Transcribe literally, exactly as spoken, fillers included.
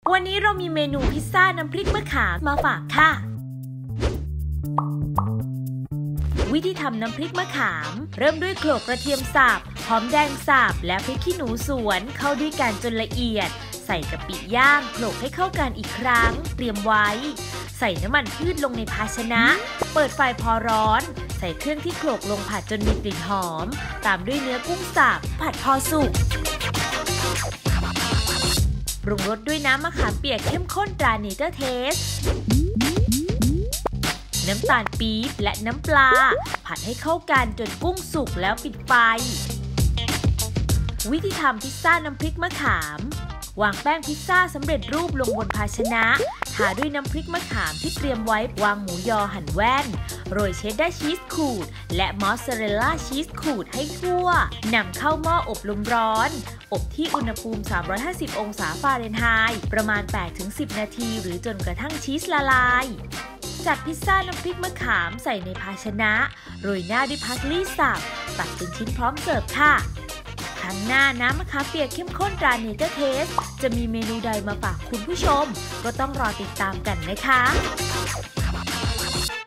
วันนี้เรามีเมนูพิซซ่าน้ำพริกมะขามมาฝากค่ะวิธีทำน้ำพริกมะขามเริ่มด้วยโขลกกระเทียมสับหอมแดงสับและพริกขี้หนูสวนเข้าด้วยกันจนละเอียดใส่กะปิย่างโขลกให้เข้ากันอีกครั้งเตรียมไว้ใส่น้ำมันพืชลงในภาชนะเปิดไฟพอร้อนใส่เครื่องที่โขลกลงผัดจนมีกลิ่นหอมตามด้วยเนื้อกุ้งสับผัดพอสุกปรุงรสด้วยน้ำมะขามเปียกเข้มข้นตราเนเจอร์เทสน้ำตาลปี๊บและน้ำปลาผัดให้เข้ากันจนกุ้งสุกแล้วปิดไฟวิธีทำพิซซ่าน้ำพริกมะขามวางแป้งพิซซ่าสำเร็จรูปลงบนภาชนะทาด้วยน้ำพริกมะขามที่เตรียมไว้วางหมูยอหั่นแว่นโรยเชดดาร์ชีสขูดและมอสซาเรลล่าชีสขูดให้ทั่วนำเข้าหม้ออบลมร้อนอบที่อุณหภูมิสามร้อยห้าสิบองศาฟาเรนไฮต์ประมาณ แปดถึงสิบ นาทีหรือจนกระทั่งชีสละลายจัดพิซซ่าน้ำพริกมะขามใส่ในภาชนะโรยหน้าด้วยพาร์สลีย์สับตัดเป็นชิ้นพร้อมเสิร์ฟค่ะครั้งหน้าน้ำมะขามเปียกเข้มข้นตราเนเจอร์เทสจะมีเมนูใดมาฝากคุณผู้ชมก็ต้องรอติดตามกันนะคะ